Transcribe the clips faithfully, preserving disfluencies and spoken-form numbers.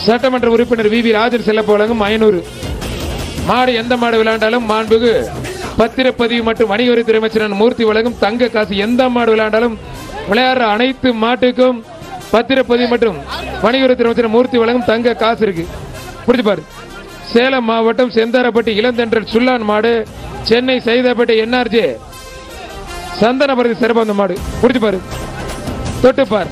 சட்டமன்ற உறுப்பினர் we we Rajan Chellappa வழங்கும் ஐநூறு. மாடு எந்த மாடு விளையாண்டாலும் மாண்புகு பத்திரப்பதிவு மற்றும் வணிக வரித்துறை அமைச்சர் மூர்த்தி வழங்கும் தங்க காசு. எந்த மாடு விளையாண்டாலும் விளையாடுற அனைத்து மாட்டுக்கும் பத்திரப்பதிவு மற்றும் வணிக வரித்துறை அமைச்சர் மூர்த்தி வழங்கும் தங்க காசு இருக்கு. புரிஞ்சு பாரு. சேலம் மாவட்டம் செந்தாரப்பட்டி இளந்தென்றல் சுல்லான் மாடு, சென்னை சைதாப்பேட்டை என்ஆர்ஜே சந்தனபரதி சிறப்பு மாடு. புரிஞ்சு பாரு. தொட்டுப்பார்.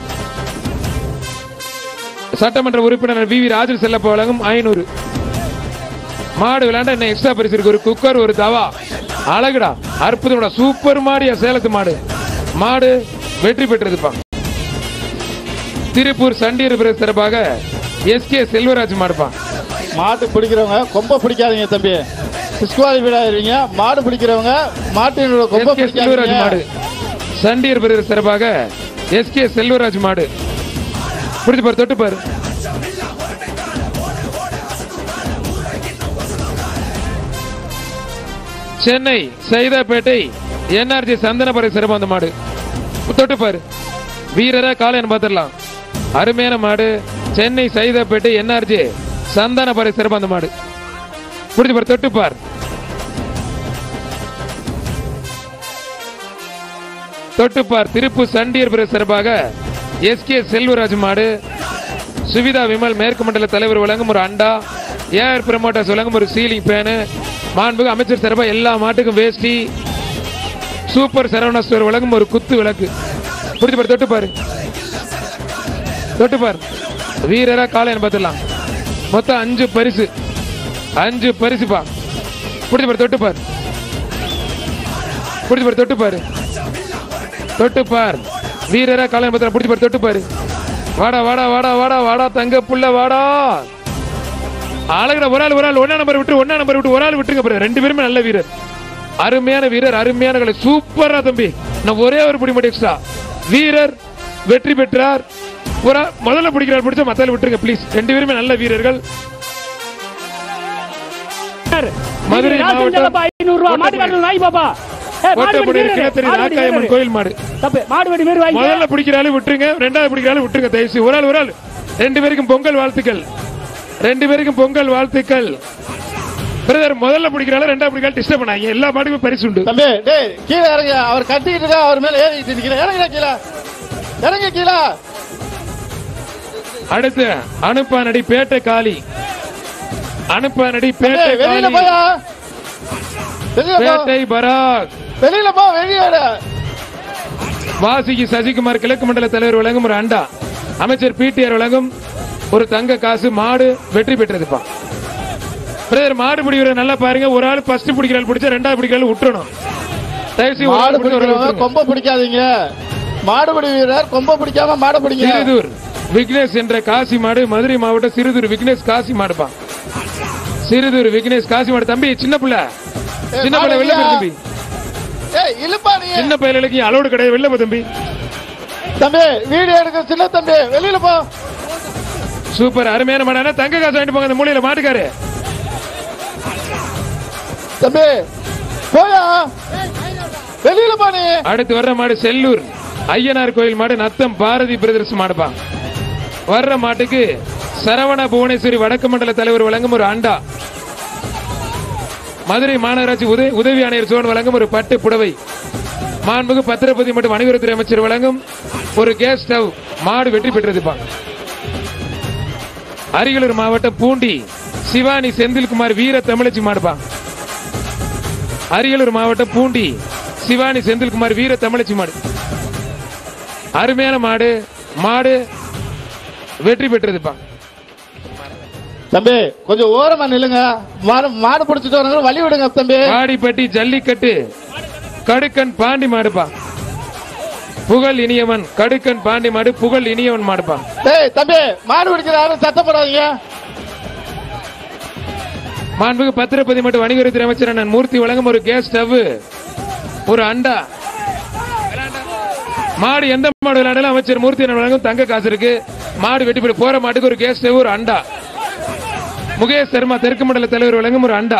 சட்டமன்ற உறுப்பினர் வி வி ராஜன் செல்லப்ப வழங்கும் ஐநூறு. மாடு விளையாண்ட என்ன எக்ஸ்ட்ரா பரிசு இருக்கு. ஒரு குக்கர், ஒரு தவா. அழகுடா, அற்புதம், சூப்பர் மாடியா சேலத்து மாடு. மாடு வெற்றி பெற்றதுப்பா. திருப்பூர் சண்டியர் பிரதேச சிறப்பாக எஸ் கே செல்வராஜ் மாடுப்பா. மாட்டு பிடிக்கிறவங்க கொம்ப பிடிக்காதீங்க தம்பி, டிஸ்குவாலிஃபைட் ஆயிருவீங்க. மாடு பிடிக்கிறவங்க மாட்டினோட கொம்ப பிடிக்காதீங்க. செல்வராஜ் மாடு சண்டியர் பிரதேச சிறப்பாக எஸ் கே செல்வராஜ் மாடு. புரிஞ்சு பாரு. தொட்டு பாரு. சென்னை சைதாப்பேட்டை என்ஆர்ஜி சந்தனபரை சிறப்பாந்த மாடு. தொட்டு பாரு. வீரரா காளையன் பார்த்துடலாம். அருமையான மாடு. சென்னை சைதாப்பேட்டை என்ஆர்ஜி சந்தனபரை சிறப்பாந்த மாடு. புரிஞ்சு பாரு. தொட்டு பார். தொட்டுப்பார். திருப்பூர் சண்டியர் பிரதேச சிறப்பாக எஸ் கே செல்வராஜ் மாடு. சுவிதா விமல் மேற்கு மண்டல தலைவர் வழங்கும் ஒரு அண்டா. ஏஆர் பிரமோட்டர்ஸ் வழங்கும் ஒரு சீலிங் பேனு. மாண்புமிகு அமைச்சர் சிறப்பாக எல்லா மாட்டுக்கும் வேஷ்டி. சூப்பர் சரவணா ஸ்டோர் வழங்கும் ஒரு குத்து விளக்கு. புரிஞ்சு பாரு. தொட்டுப்பாரு. தொட்டுப்பார். வீரரா காளையன் பார்த்துடலாம். மொத்தம் அஞ்சு பரிசு. அஞ்சு பரிசுப்பா. புரிஞ்சு பாரு. தொட்டுப்பார். புரிஞ்சு பாரு. தொட்டுப்பாரு. தொட்டுப்பார். வீரரா காளையன் பார்த்துடலாம். புரிஞ்சு பாரு. தொட்டுப்பாரு. வாடா வாடா வாடா வாடா வாடா தங்க புள்ள வாடா. அழகுடா. ஒரு ஆள் ஒரு ஆள் ஒன்னா நம்பர் விட்டு ஒன்னா நம்பர் விட்டு ஒரு ஆள் விட்டுருங்க. ரெண்டு பேருமே நல்ல வீரர், அருமையான வீரர், அருமையான கலை. சூப்பரா தம்பி. நான் ஒரே ஒரு பிடி மட்டும் எக்ஸ்ட்ரா. வீரர் வெற்றி பெற்றார். ஒரு முதல்ல பிடிக்கிறார், பிடிச்சா மத்தால விட்டுருங்க ப்ளீஸ். ரெண்டு பேருமே நல்ல வீரர்கள். மதுரை மாவட்டம் கோயில் மாடு. முதல்ல பிடிக்கிறாலும் விட்டுருங்க, ரெண்டாவது பிடிக்கிறாலும் விட்டுருங்க தயவுசு. ஒரு ஆள் ஒரு ஆள். ரெண்டு பேருக்கும் பொங்கல் வாழ்த்துக்கள். ரெண்டு பேருக்கும் பொங்கல் வாழ்த்துக்கள். பிரதர் முதல்ல பிடிக்கிறாலும் ரெண்டாவது பிடிக்கிறாலும் டிஸ்டர்ப் பண்ணாங்க. எல்லா மாட்டுக்கும் பரிசு உண்டு. தம்பி டேய் கீழே இறங்க. அவர் கட்டிட்டு இருக்கா, அவர் மேல ஏறிட்டு நிக்கிறேன். இறங்க கீழே, இறங்க கீழே. அடுத்து அனுப்பானடி பேட்டை காளி. அனுப்பானடி பேட்டை வெளியில காளி. போயா, பேட்டை பராக். வெளியில போ, வெளியே. வாசிக்கு சசிகுமார் கிழக்கு மண்டல தலைவர் வழங்கும் ஒரு அண்டா. அமைச்சர் பிடிஆர் வழங்கும் ஒரு தங்க காசு. மாடு வெற்றி பெற்றதுப்பா. பிரதர் மாடு பிடிக்கிற நல்லா பாருங்க. ஒரு ஆள் ஃபர்ஸ்ட் பிடிக்கிறாள் பிடிச்சா ரெண்டாவது பிடிக்கிறாள் விட்டுறணும். மாடு பிடிக்கிறவங்க கொம்ப பிடிக்காதீங்க. மாடுபிடி வீரர் கொம்ப பிடிக்காம மாடு பிடிங்க. சிறுதூர் விக்னேஷ் என்ற காசி மாடு. மதுரை மாவட்டம் சிறுதூர் விக்னேஷ் காசி மாடுப்பா. சிறுதூர் விக்னேஷ் காசி மாடு. தம்பி சின்ன பிள்ளை, சின்ன பிள்ளை வெளில போய் தம்பி. சின்ன பையலுக்கு அலோடு கிடையாது, வெளில போ தம்பி. தம்பி வீடியோ எடுக்கிற சின்ன தம்பி வெளியில போ. சூப்பர் அருமையான மாடு. தங்க காசு வாங்கிட்டு போங்க. அந்த மூலையில மாட்டுக்காரு. தம்பி போயா, வெளியில போனே. அடுத்து வர்ற மாடு செல்லூர் ஐயனார் கோயில் மாடு. நத்தம் பாரதி பிரதர்ஸ் மாடுப்பா. வர்ற மாட்டுக்கு சரவணா புவனேஸ்வரி வடக்கு மண்டல தலைவர் வழங்கும் ஒரு அண்டா. மதுரை மாநகராட்சி உதவி ஆணையர் சோழன் வழங்கும் ஒரு பட்டு புடவை. மாண்புமிகு பத்திரப்பதி மற்றும் வணிகத்துறை அமைச்சர் வழங்கும் ஒரு கேஸ் ஸ்டவ். மாடு வெற்றி பெற்றதுப்பா. அரியலூர் மாவட்டம் பூண்டி சிவானி செந்தில்குமார் வீர தமிழச்சி மாடுப்பா. அரியலூர் மாவட்டம் பூண்டி சிவானி செந்தில்குமார் வீர தமிழச்சி மாடு. அருமையான மாடு. மாடு வெற்றி பெற்றதுப்பா. தம்பி கொஞ்சம் ஓரமா நில்லுங்க. மாடு பிடிச்சிட்டு வரவங்க வழி விடுங்க தம்பி. வாடிப்பட்டி ஜல்லிக்கட்டு கடுக்கன் பாண்டி மாடுப்பா. புகழ் இனியவன் கடுக்கன் பாண்டி மாடு. புகழ் இனியவன் மாடுப்பா. டேய் தம்பி மாடு பிடிக்கிற யாரும் சத்தம் போடாதீங்க. மாண்புமிகு பத்திரப்பதி மற்றும் வணிகத்துறை அமைச்சர் அண்ணன் மூர்த்தி வழங்கும் ஒரு கேஸ் ஸ்டவ், ஒரு அண்டா. மாடு எந்த மாடு விளையாண்டாலும் அமைச்சர் மூர்த்தி வழங்கும் தங்க காசு இருக்கு. மாடு வெட்டி போய் போற மாட்டுக்கு ஒரு கேஸ் ஸ்டவ், ஒரு அண்டா. முகேஷ் சர்மா தெற்கு மண்டல தலைவர் வழங்கும் ஒரு அண்டா.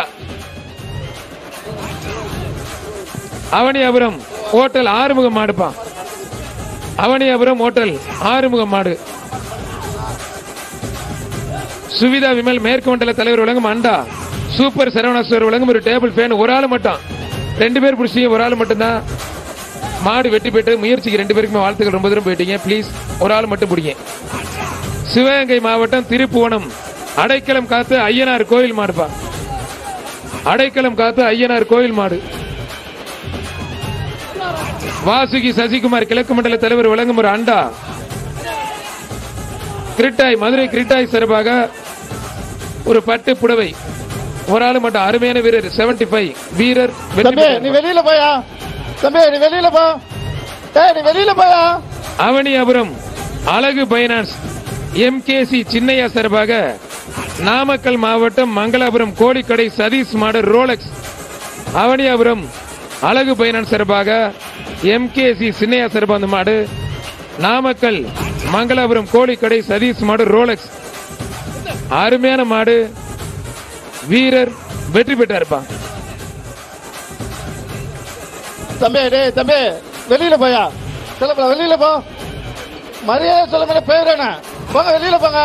அவனியாபுரம் ஹோட்டல் ஆறுமுகம் மாடுப்பா. அவனியாபுரம் ஹோட்டல் ஆறுமுகம் மாடு. சுவிதா விமல் மேற்கு மண்டல தலைவர் வழங்கும் அண்டா, சூப்பர் சரவணாஸ்வர் வழங்கும் ஒரு டேபிள் ஃபேன். ஒரு ஆள் மட்டும், ரெண்டு பேர் பிடிச்சிங்க, ஒரு ஆள் மட்டும்தான். மாடு வெற்றி பெற்று முயற்சிக்கு ரெண்டு பேருக்குமே வாழ்த்துக்கள். ரொம்ப தூரம் போயிட்டீங்க, ப்ளீஸ் ஒரு ஆள் மட்டும் பிடிங்க. சிவகங்கை மாவட்டம் திருப்புவனம் அடைக்கலம் காத்து ஐயனார் கோயில் மாடுப்பா. அடைக்கலம் காத்து ஐயனார் கோயில் மாடு. வாசுகி சசிகுமார் கிழக்கு மண்டல தலைவர் வழங்கும் ஒரு அண்டா, கிரிட்டாய் மதுரை கிரிட்டாய் சார்பாக ஒரு பட்டு புடவை. ஒரு ஆள் மட்டும், அருமையான வீரர் செவன்டி ஃபைவ் வீரர். நீ வெளியில போயா தம்பி, நீ வெளியில போ, நீ வெளியில போயா. அவனியாபுரம் அழகு பைனான்ஸ் எம்கேசி சின்னையா சார்பாக நாமக்கல் மாவட்டம் மங்களாபுரம் கோடிக்கடை சதீஷ் மாடு ரோலக்ஸ். அவனியாபுரம் அழகு பைனான்ஸ் சார்பாக எம்கேசி சின்னையா சார்பாக அந்த மாடு. நாமக்கல் மங்களாபுரம் கோடிக்கடை சதீஷ் மாடு ரோலக்ஸ். அருமையான மாடு, வீரர் வெற்றி பெற்றாருப்பா. தம்பி டேய் தம்பி வெளியில போயா, சொல்ல வெளியில போ, மரியாதை சொல்ல மேல பேருண்ணா போங்க, வெளியில போங்க.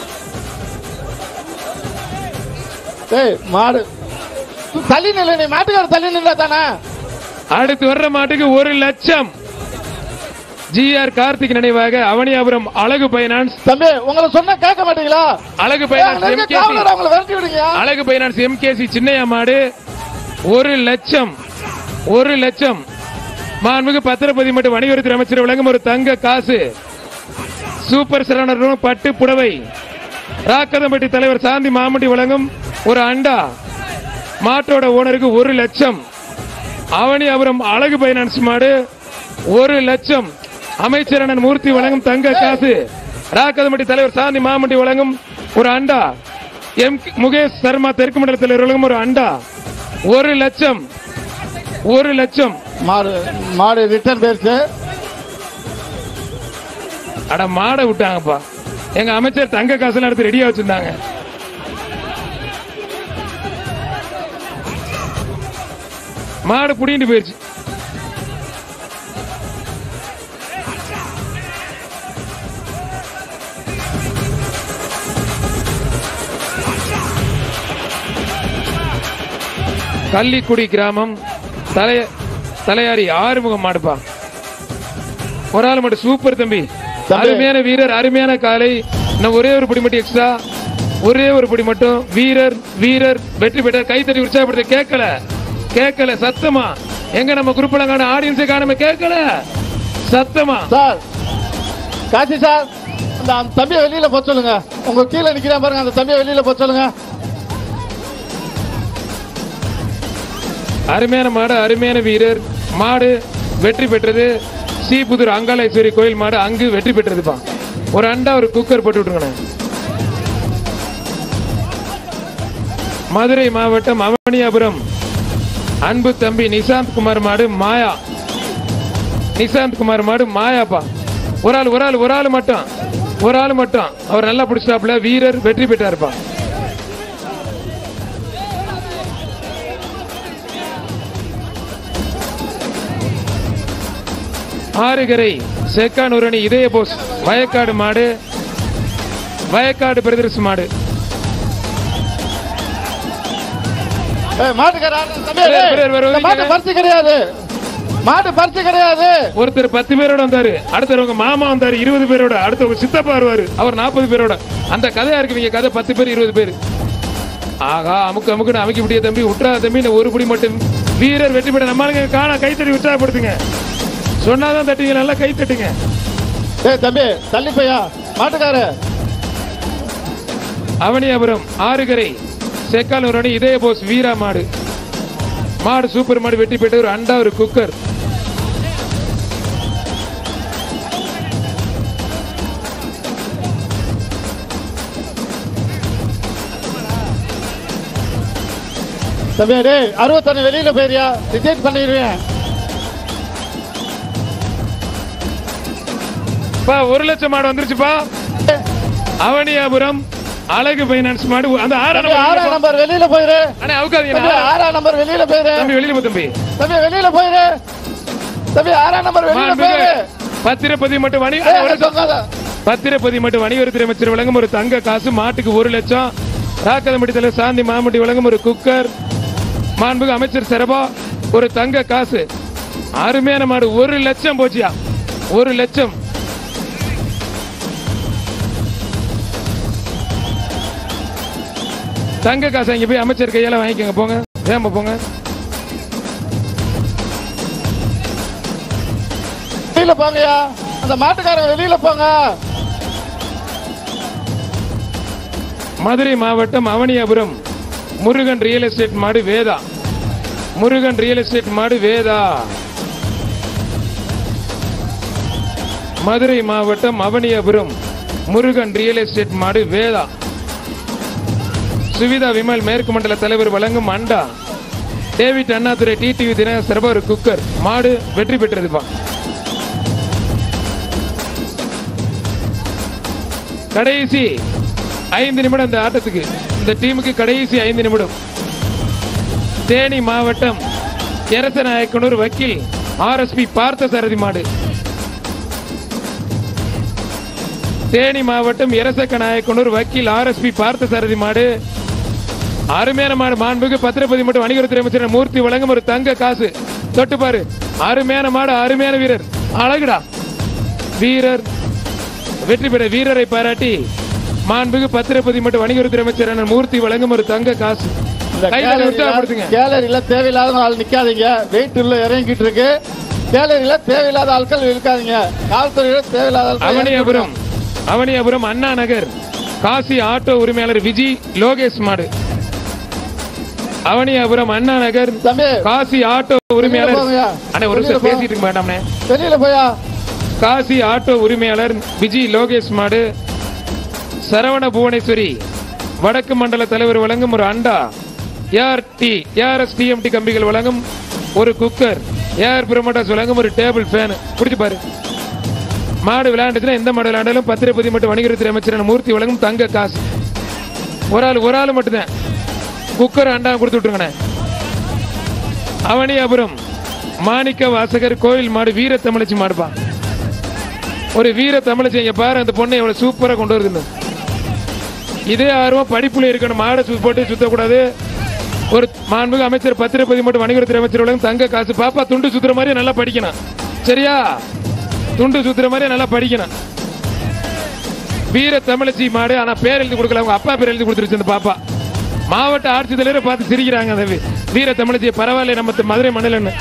ஏய் மாடு தள்ளி நில்ல, நீ மாட்டுக்கார தள்ளி நின்றா தானே. அடுத்து வர்ற மாட்டுக்கு ஒரு லட்சம். ஜி ஆர் கார்த்திக் நினைவாக அவனியாபுரம் அழகு பைனான்ஸ். தம்பி உங்களை சொன்னா கேட்க மாட்டீங்களா? அழகு பைனான்ஸ் எம்கேசி, விரட்டி விடுங்க. அழகு பைனான்ஸ் எம்கேசி சின்னையா மாடு ஒரு லட்சம். ஒரு லட்சம். மாண்புமிகு பத்திரப்பதி மற்றும் வணிகத்துறை அமைச்சர் வழங்கும் ஒரு தங்க காசு. சூப்பர் சரவணர் பட்டு புடவை. ராக்கதம்பட்டி தலைவர் சாந்தி மாமண்டி வழங்கும் ஒரு அண்டா. மாட்டோட ஓனருக்கு ஒரு லட்சம். அவனியாபுரம் அழகு பைனான்ஸ் மாடு ஒரு லட்சம். அமைச்சர் அண்ணன் மூர்த்தி வழங்கும் தங்க காசு. ராக்கதம்பட்டி தலைவர் சாந்தி மாமண்டி வழங்கும் ஒரு அண்டா. எம் முகேஷ் சர்மா தெற்கு மண்டல தலைவர் வழங்கும் ஒரு அண்டா ஒரு லட்சம். ஒரு லட்சம். மாடு மாடு ரிட்டர்ன் பேருக்கு. அட மாடை விட்டாங்கப்பா. எங்க அமைச்சர் தங்க காசு எடுத்து ரெடியா வச்சிருந்தாங்க. மாடு புடிட்டு போயிருச்சு. கள்ளிக்குடி கிராமம் தலை தலையாரி ஆறுமுகம் மாடுப்பா. ஒரு ஆள் மட்டும் சூப்பர் தம்பி, அருமையான வீரர், அருமையான காலை. நான் ஒரே ஒரு படி மட்டும் எக்ஸ்ட்ரா, ஒரே ஒரு படி மட்டும். வீரர் வீரர் வெற்றி பெற்ற. கை தட்டி உற்சாகப்படுத்த. கேட்கல கேட்கல சத்தமா. எங்க நம்ம குரூப்ல காண ஆடியன்ஸை காணாம கேட்கல சத்தமா. சார் காசி சார், அந்த தம்பியை வெளியில போக சொல்லுங்க. உங்க கீழே நிக்கிறேன் பாருங்க, அந்த தம்பியை வெளியில போக சொல்லுங்க. அருமையான மாடு, அருமையான வீரர். மாடு வெற்றி பெற்றது. ஸ்ரீபுதூர் அங்காளேஸ்வரி கோயில் மாடு அங்கு வெற்றி பெற்றதுப்பா. ஒரு அண்டா ஒரு குக்கர் போட்டு விட்டுருங்க. மதுரை மாவட்டம் அவனியாபுரம் அன்பு தம்பி நிசாந்த் குமார் மாடு மாயா. நிசாந்த் குமார் மாடு மாயாப்பா. ஒரு ஆள் ஒரு ஆள் ஒரு ஆள் மட்டும், ஒரு ஆள் மட்டும். அவர் நல்லா பிடிச்சாப்ல. வீரர் வெற்றி பெற்றாருப்பா. ஆறுகரை சேக்கானூரணி இதய போஸ் வயக்காடு மாடு. வயக்காடு பிரதர்ஸ் மாடு. ஒருத்தர் பத்து பேரோட வந்தாரு, அடுத்தவங்க மாமா வந்தாரு இருபது பேரோட, அடுத்தவங்க சித்தப்பா வருவாரு அவர் நாற்பது பேரோட. அந்த கதையா இருக்கு கதை. பத்து பேர் இருபது பேர். ஆகா அமுக்கு அமுக்குன்னு அமைக்க முடியாது தம்பி. உற்றா தம்பி ஒரு புடி மட்டும். வீரர் வெற்றி பெற்ற. நம்மளுங்க காண கைத்தறி உற்சாகப்படுத்துங்க. சொன்னாதான் தட்டுங்க, நல்லா கை தட்டுங்க. தம்பி தள்ளி போயா மாட்டுக்கார. அவனியாபுரம் ஆறுகரை சேக்கானூரணி இதய போஸ் வீரா மாடு. மாடு சூப்பர் மாடு வெற்றி பெற்ற. ஒரு அண்டா ஒரு குக்கர். தம்பி டேய் அறுபத்தொன்னு வெளியில போயிரியா, ரிஜெக்ட் பண்ணிடுவேன். ஒரு லட்சம் மாடு வந்துருச்சுப்பா. அவனியாபுரம் அழகு பைனான்ஸ் மாடு. அந்த ஆறாம் நம்பர் வெளியில போயிரு. அண்ணே அவுக்காதீங்க. ஆறாம் நம்பர் வெளியில போயிரு. தம்பி வெளியில போ தம்பி. தம்பி வெளியில போயிரு. தம்பி ஆறாம் நம்பர் வெளியில போயிரு. பத்திரப்பதி மட்டும் வணி பத்திரப்பதி மற்றும் வணிகவரித்துறை அமைச்சர் வழங்கும் ஒரு தங்க காசு, மாட்டுக்கு ஒரு லட்சம். ராக்கதம்பட்டி தலைவர் சாந்தி மாமட்டி வழங்கும் ஒரு குக்கர். மாண்புமிகு அமைச்சர் சிறப்பா ஒரு தங்க காசு. அருமையான மாடு, ஒரு லட்சம் போச்சியா, ஒரு லட்சம். தங்க காசு இங்க போய் அமைச்சர் கையால வாங்கிக்கோங்க, போங்க ஏமா போங்க. வெளியில போங்கயா, அந்த மாட்டுக்காரன் வெளியில போங்க. மதுரை மாவட்டம் அவனியாபுரம் முருகன் ரியல் எஸ்டேட் மாடு வேதா. முருகன் ரியல் எஸ்டேட் மாடு வேதா. மதுரை மாவட்டம் அவனியாபுரம் முருகன் ரியல் எஸ்டேட் மாடு வேதா. சுவிதா விமல் மேற்கு மண்டல தலைவர் வழங்கும் அண்டா. டேவிட் அண்ணாதுரை டிடிவி தின சிறப்பு குக்கர். மாடு வெற்றி பெற்றதுப்பா. கடைசி ஐந்து நிமிடம் இந்த ஆட்டத்துக்கு, இந்த டீமுக்கு கடைசி ஐந்து நிமிடம். தேனி மாவட்டம் எரசநாயக்கனூர் வக்கீல் ஆர்எஸ்பி பார்த்த சாரதி மாடு. தேனி மாவட்டம் எரசக்க நாயக்கனூர் வக்கீல் ஆர்எஸ்பி பார்த்த சாரதி மாடு. அருமையான மாடு. மாண்புமிகு பத்திரப்பதி மற்றும் வணிகத்துறை அமைச்சர் மூர்த்தி வழங்கும் ஒரு தங்க காசு. தொட்டு பாரு, அருமையான மாடு, அருமையான வீரர், அழகுடா வீரர். வெற்றி பெற்ற வீரரை பாராட்டி மாண்புமிகு பத்திரப்பதி மற்றும் வணிகத்துறை அமைச்சர் மூர்த்தி வழங்கும் ஒரு தங்க காசு. கேலரியில தேவையில்லாத ஆள் நிக்காதீங்க, வெயிட் உள்ள இறங்கிட்டு இருக்கு. கேலரியில தேவையில்லாத ஆட்கள் இருக்காதீங்க. காவல்துறையில தேவையில்லாத. அவனியாபுரம் அவனியாபுரம் அண்ணா நகர் காசி ஆட்டோ உரிமையாளர் விஜி லோகேஷ் மாடு. அவனியாபுரம் அண்ணா நகர் காசி ஆட்டோ உரிமையாளர். அண்ணே ஒரு நிமிஷம் பேசிட்டு இருக்க வேண்டாம்னே, வெளியில போயா. காசி ஆட்டோ உரிமையாளர் விஜி லோகேஷ் மாடு. சரவண புவனேஸ்வரி வடக்கு மண்டல தலைவர் வழங்கும் ஒரு அண்டா. ஏஆர் டி ஏஆர்எஸ் டிஎம்டி கம்பிகள் வழங்கும் ஒரு குக்கர். ஏஆர் ப்ரோமோட்டர்ஸ் வழங்கும் ஒரு டேபிள் ஃபேன். குடிச்சு பாரு. மாடு விளையாண்டுச்சுன்னா எந்த மாடு விளையாண்டாலும் பத்திரப்பதி மற்றும் வணிகத்துறை அமைச்சர் மூர்த்தி வழங்கும் தங்க காசு. ஒரு ஆள் ஒரு ஆள் மட்டும்தான். குக்கர் அண்டா கொடுத்து விட்டுருங்க. அவனியாபுரம் மாணிக்க வாசகர் கோயில் மாடு வீர தமிழச்சி மாடுப்பா. ஒரு வீர தமிழச்சி. இங்க பாரு அந்த பொண்ணை எவ்வளவு சூப்பரா கொண்டு வருது. இதே ஆர்வம் படிப்புல இருக்கணும். மாடை போட்டு சுத்தக்கூடாது. ஒரு மாண்புமிகு அமைச்சர் பத்திரப்பதி மற்றும் வணிகத்துறை அமைச்சர் தங்க காசு. பாப்பா துண்டு சுத்துற மாதிரி நல்லா படிக்கணும், சரியா? துண்டு சுத்துற மாதிரி நல்லா படிக்கணும். வீர தமிழச்சி மாடு. ஆனா பேர் எழுதி கொடுக்கல, அவங்க அப்பா பேர் எழுதி கொடுத்துருச்சு அந்த பாப்பா. மாவட்ட ஆட்சித்தலைவரை பார்த்து சிரிக்கிறாங்க அந்த வீர தமிழச்சியை. பரவாயில்ல நம்ம மதுரை மண்டலன்னு.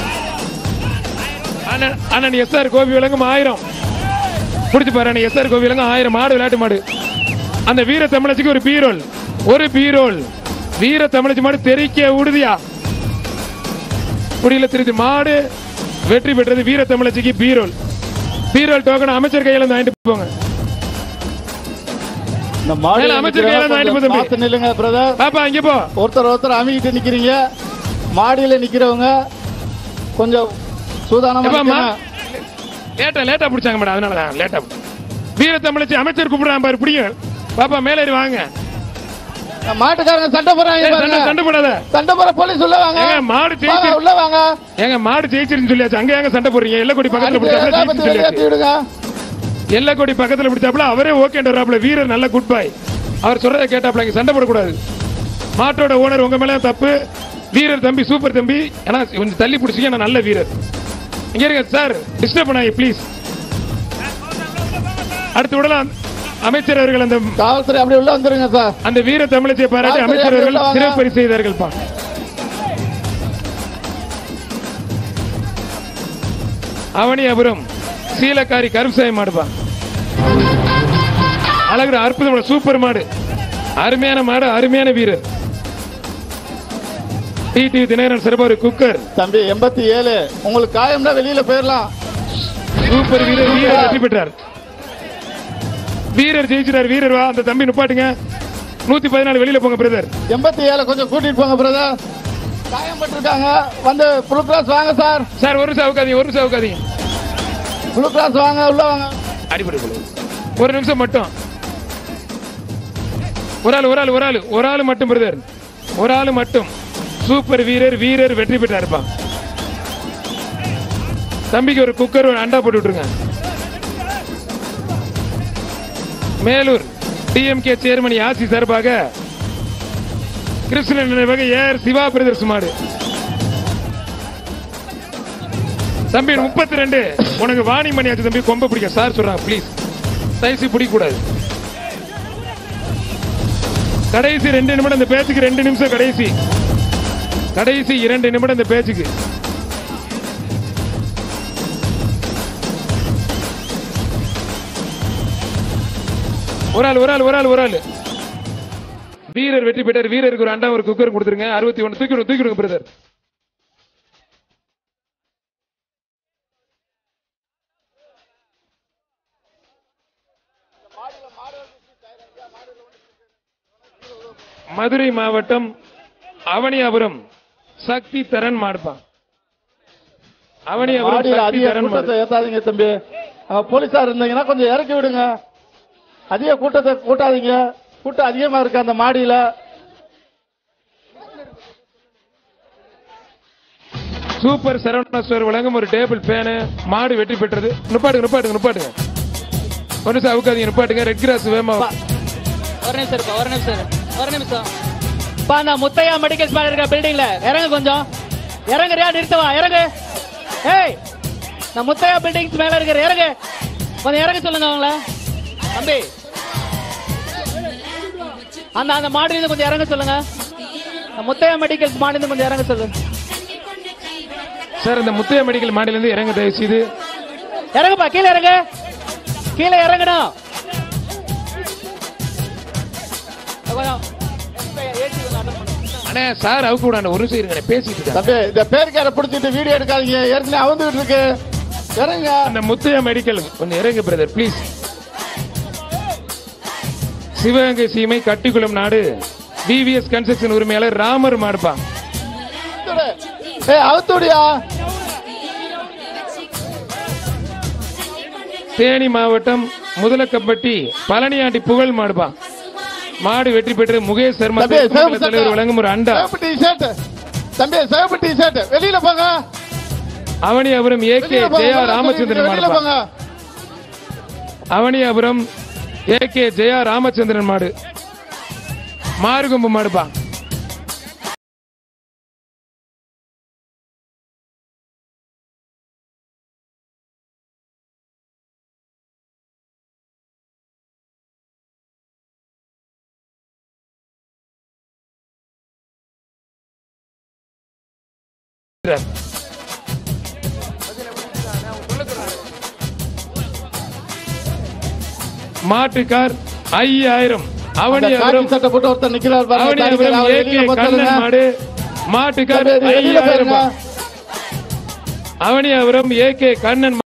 அண்ணன் எஸ் ஆர் கோபி விலங்கும் ஆயிரம். பிடிச்சு பாரு, எஸ் ஆர் கோபி விலங்கும் ஆயிரம். மாடு விளையாட்டு மாடு. அந்த வீர தமிழச்சிக்கு ஒரு பீரோல், ஒரு பீரோல். வீர தமிழச்சி மாடு தெரிக்க உறுதியா முடியல திருச்சி மாடு வெற்றி பெற்றது. வீர தமிழச்சிக்கு பீரோல். பீரோல் டோக்கன் அமைச்சர் கையில வாங்கிட்டு போங்க. அமைச்சர் கையில வாங்கிட்டு போங்க. பாப்பா இங்க போ. ஒருத்தர் ஒருத்தர் அமைக்கிட்டு நிக்கிறீங்க. மாடியில நிக்கிறவங்க கொஞ்சம் சூதானமா. லேட்டா லேட்டா பிடிச்சாங்க மேடம், அதனால லேட்டா. வீர தமிழச்சி அமைச்சர் கூப்பிடுறாங்க பாரு, பிடிங்க பாப்பா. மேலேறி வாங்க. மாட்டுக்காரங்க சண்டை போறாங்க. சண்டை போடாத. சண்டை போற போலீஸ் உள்ள வாங்க. மாடு ஜெயிச்சு உள்ள வாங்க. ஏங்க மாடு ஜெயிச்சிருன்னு சொல்லியாச்சு. அங்க ஏங்க சண்டை போடுறீங்க? எல்லக்கோடி பக்கத்துல பிடிச்சாப்ல. எல்லக்கோடி பக்கத்துல பிடிச்சாப்ல. அவரே ஓகேன்றாப்ல. வீரர் நல்ல குட் பாய். அவர் சொல்றதை கேட்டாப்ல. இங்க சண்டை போடக்கூடாது. மாட்டோட ஓனர் உங்க மேல தப்பு. வீரர் தம்பி சூப்பர் தம்பி. ஏன்னா கொஞ்சம் தள்ளி பிடிச்சிக்க. நான் நல்ல வீரர். இங்க இருங்க சார், டிஸ்டர்ப் பண்ணாங்க ப்ளீஸ். அடுத்து விடலாம். அமைச்சர் அவர்கள் அந்த காவல்துறை அப்படி உள்ள வந்துருங்க சார். அந்த வீர தமிழச்சியை பாராட்டி அமைச்சர் அவர்கள் சிறப்பு செய்தார்கள். அவனியாபுரம் சீலக்காரி கருப்சாய் மாடுப்பா. அழகு அற்புதமான சூப்பர் மாடு. அருமையான மாடு, அருமையான வீரர். டிடி தினகரன் சிறப்பு குக்கர். தம்பி எண்பத்தி ஏழு. உங்களுக்கு காயம்னா வெளியில போயிடலாம். சூப்பர் வீரர். வீரர் வெற்றி பெற்றார். வீரர் ஜெயிச்சிட்டார். வீரர் வா. அந்த தம்பி நிப்பாட்டுங்க. நூத்தி பதினாலு வெளியில போங்க பிரதர். எண்பத்தி ஏழு கொஞ்சம் கூட்டிட்டு போங்க பிரதர். காயம் பட்டிருக்காங்க. வந்து புளு கிளாஸ் வாங்க சார். சார் ஒரு சவுக்காதீங்க, ஒரு சவுக்காதீங்க. புளு கிளாஸ் வாங்க, உள்ள வாங்க. அடிப்படை ஒரு நிமிஷம் மட்டும். ஒரு ஆள் ஒரு ஆள் ஒரு ஆள் ஒரு ஆள் மட்டும் பிரதர். ஒரு ஆள் மட்டும். சூப்பர் வீரர். வீரர் வெற்றி பெற்றாருப்பா. தம்பிக்கு ஒரு குக்கர் ஒரு அண்டா போட்டு விட்டுருங்க. மேலூர் டிஎம்கே சேர்மன் ஆசி சார்பாக கிருஷ்ணன் நினைவாக ஏஆர் சிவா பிரதர்ஸ் மாடு. தம்பி முப்பத்தி ரெண்டு உனக்கு வாணி மணி ஆச்சு தம்பி, கொம்ப பிடிக்க சார் சொல்றாங்க ப்ளீஸ், சைசி பிடிக்க கூடாது. கடைசி ரெண்டு நிமிடம் இந்த பேச்சுக்கு, ரெண்டு நிமிஷம் கடைசி கடைசி இரண்டு நிமிடம் இந்த பேச்சுக்கு. ஒரு ஆள் ஒரு ஆள் ஒரு ஆள் ஒரு ஆள் வீரர் வெற்றி பெற்றார். வீரருக்கு ஒரு அண்டா ஒரு குக்கர் கொடுத்துருங்க. அறுபத்தி ஒன்று தூக்கி தூக்கிடுங்க பிரதர். மதுரை மாவட்டம் அவனியாபுரம் சக்தி தரன் மாடுப்பா. அவனியாபுரம் சக்தி தரன் மாடு. ஏத்தாதீங்க தம்பி, போலீஸார் இருந்தீங்கன்னா கொஞ்சம் இறக்கி விடுங்க. அதிக கூட்டத்தை கூட்டாதீங்க, கூட்டம் அதிகமா இருக்கு அந்த மாடியில. சூப்பர் சரவணாஸ்வர் வழங்கும் ஒரு டேபிள் பேனு மாடு வெற்றி பெற்றது. நுப்பாட்டுங்க நுப்பாட்டுங்க நுப்பாட்டுங்க ஒரு நிமிஷம் அவுக்காதீங்க, நுப்பாட்டுங்க. ரெட் கிராஸ் வேமா ஒரு நிமிஷம் இருப்பா, ஒரு நிமிஷம் ஒரு நிமிஷம் பா. நான் முத்தையா மெடிக்கல்ஸ் மேல இருக்க பில்டிங்ல இறங்க, கொஞ்சம் இறங்குறியா? நிறுத்தவா, இறங்கு. ஏய், நான் முத்தையா பில்டிங்ஸ் மேல இருக்கிற, இறங்கு, கொஞ்சம் இறங்க சொல்லுங்க அவங்கள. தம்பி அந்த அந்த மாடிலிருந்து கொஞ்சம் இறங்க சொல்லுங்க. முத்தையா மெடிக்கல்ஸ் மாடிலிருந்து கொஞ்சம் இறங்க சொல்லுங்க சார். இந்த முத்தையா மெடிக்கல் மாடிலிருந்து இறங்க தயவு செய்து இறங்குப்பா, கீழே இறங்கு, கீழே இறங்கணும். அண்ணே சார் அவுக்கு விடாண்ட ஒரு சைடு பேசிட்டு தம்பி, இந்த பேருக்கார பிடிச்சிட்டு வீடியோ எடுக்காதீங்க, ஏற்கனவே அவுந்துட்டு இருக்கு. இறங்க. அந்த முத்தையா மெடிக்கல் கொஞ்சம் இறங்க பிரதர் ப்ளீஸ். சிவகங்கை சீமை கட்டிக்குளம் நாடு விவிஎஸ் கன்ஸ்ட்ரக்ஷன் உரிமையாளர் ராமர் மாடுப்பா. அவுத்துடியா. தேனி மாவட்டம் முதலக்கப்பட்டி பழனியாண்டி புகழ் மாடுப்பா. மாடு வெற்றி பெற்று முகேஷ் சர்மா தலைவர் வழங்கும் ஒரு அண்டா. தம்பி சிவப்பு டி ஷர்ட் வெளியில போங்க. அவனியாபுரம் ஏ கே ஜெயா ராமச்சந்திரன் மாடுப்பா. அவனியாபுரம் ஏ கே ஜெயா ராமச்சந்திரன் மாடு மாறுகொம்பு மாடுப்பா. மாட்டுக்கார் ஐயாயிரம். அவனியாபுரம் அவனியாபுரம் ஏ கே கண்ணன் மாடு மாட்டுக்கார் ஐயாயிரம். Avaniyapuram A K Kannan